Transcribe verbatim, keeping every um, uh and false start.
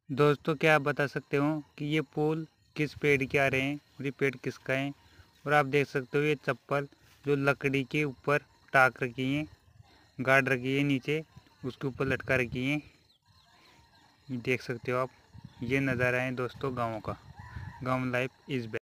दोस्तों, क्या आप बता सकते हो कि ये फूल किस पेड़ के आ रहे हैं और ये पेड़ किसका है। और आप देख सकते हो ये चप्पल जो लकड़ी के ऊपर टाक रखी है, गाड़ रखी है, नीचे उसके ऊपर लटका रखी है। ये देख सकते हो आप। ये नज़ारा है दोस्तों गाँव का। गाँव लाइफ इज़ बेस्ट।